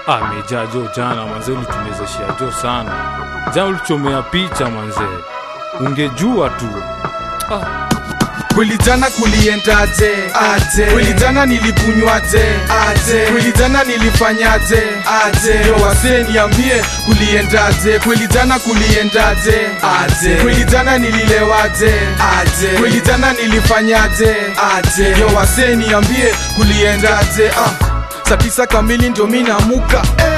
Amejaa jo jana manze, ulitumezeshia jo sana. Jana ulichomea picha manze, ungejua tu. Kweli jana kuliendaje? Aje. Kweli jana nilikunywaje? Aje. Kweli jana nilifanyaje? Aje. Yo wasee niambie kuliendaje? Kweli jana kuliendaje? Aje. Kweli jana nililewaje? Aje. Kweli jana nilifanyaje? Aje. Yo wasee niambie kuliendaje? Saa 9 kamili ndio mimi naamuka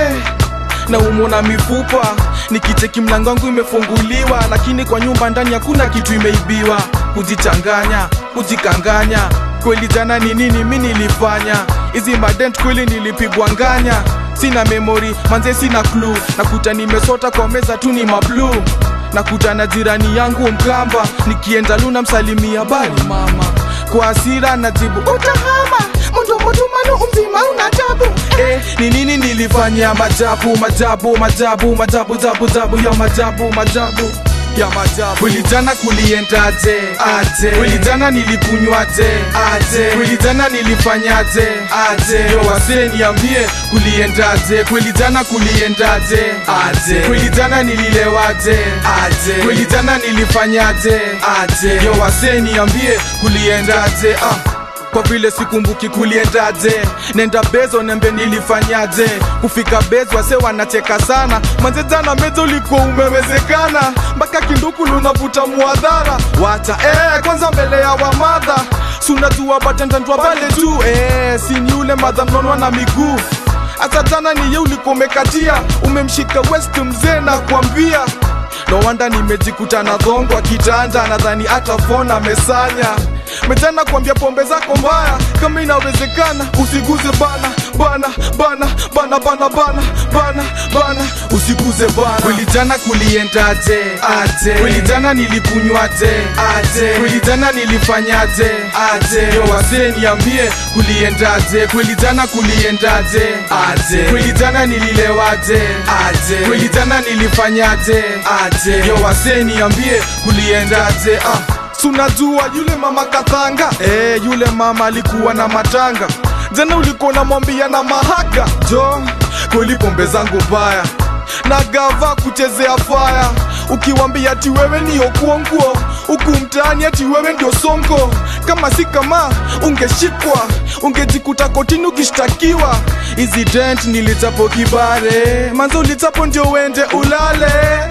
na umona mifupa, nikicheki mlango wangu imefunguliwa, lakini kwa nyumba ndani hakuna kitu imeibiwa. Kujichanganya, kujikanganya, kweli jana ni nini mimi nilifanya? Hizi madent kweli nilipigwa nganya. Sina memory, manze sina clue. Nakuta nimesota kwa meza tu ni mablu. Nakuta na jirani yangu Mkamba, nikienda Luna msalimia bali mama. Kwa hasira najibu utahama, mundu manu umzima unatabu. Ni nini nilifanya? Majabu, majabu, majabu, majabu, jabu, jabu, ya majabu, majabu, ya majabu. Kweli jana kuliendaje? Aje. Kweli jana nilikunywaje? Aje. Kweli jana nilifanyaje? Aje. Yo wasee niambie kuliendaje? Kweli jana kuliendaje? Aje. Kweli jana nililewaje? Aje. Kweli jana nilifanyaje? Aje. Yo wasee niambie kuliendaje? Kwa vile sikumbuki kuliendaje, nenda Bezo nembe nilifanyaje. Kufika Bezo wase wanacheka sana, manze jana mezo ulikuwa umewezekana. Mpaka kinduku lunavuta muadhara. Wacha kwanza mbele ya wamadha, sunajua batendandwa pale tu. Sini ule madha mnonwa na miguu. Asa jana ni ye ulikuwa umekatia, umemshika West mzee na kuambia. No wanda nimejikuta na dhongo kitanda, nadhani hata phone amesanya. Mejana kuambia pombe zako mbaya, kama inawezekana usiguze bana, bana, bana, bana, bana, bana, bana, bana, usiguze bana. Kweli jana kuliendaje? Aje. Kweli jana nilikunywaje? Aje. Kweli jana nilifanyaje? Aje. Yo wasee niambie kuliendaje? Kweli jana kuliendaje? Aje. Kweli jana nililewaje? Aje. Kweli jana nilifanyaje? Aje. Yo wasee niambie kuliendaje? Sunajua yule mama Kathanga, yule mama alikuwa na matanga. Jana ulikuwa unamwambia na mahaka jo, kweli pombe zangu baya na gava kuchezea fire. Ukiwambia ati wewe ni okuonguo, huku mtaani ati wewe ndio songo. Kama si kama ungeshikwa, ungejikuta kotini ukishtakiwa. Hizi dent nilitapo kibare, manzo ulitapo ndio wende ulale.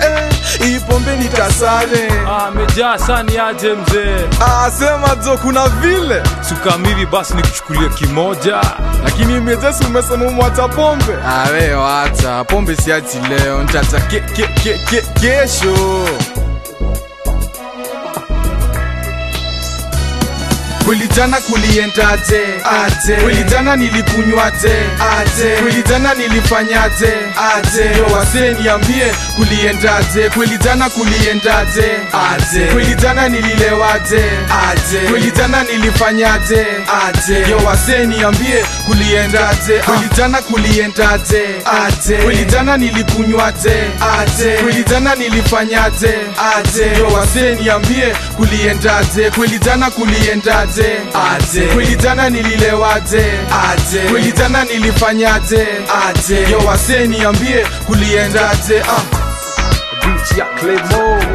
Hii pombe nitasare. Amejaa sana aje mzee. Sema jo kuna vile Sukamiri basi nikuchukulie kimoja. Lakini mezesi umesema umwacha pombe. Wewe wacha pombe, siachi leo, nitacha kesho. Kweli jana kuliendaje? Aje. Kweli jana nilikunywaje? Aje. Kweli jana nilifanyaje? Aje. Yo wasee niambie kuliendaje? Kweli jana kuliendaje? Aje. Kweli jana nililewaje? Aje. Kweli jana nilifanyaje? Aje. Yo wasee niambie kuliendaje? Kweli jana kuliendaje? Aje. Kweli jana nilikunywaje? Aje. Kweli jana nilifanyaje? Aje. Yo wasee niambie kuliendaje? Kweli jana kuliendaje? Aje. Kweli jana nililewaje? Aje. Kweli jana nilifanyaje? Aje. Yo wasee niambie kuliendaje? Beach ya Claymore.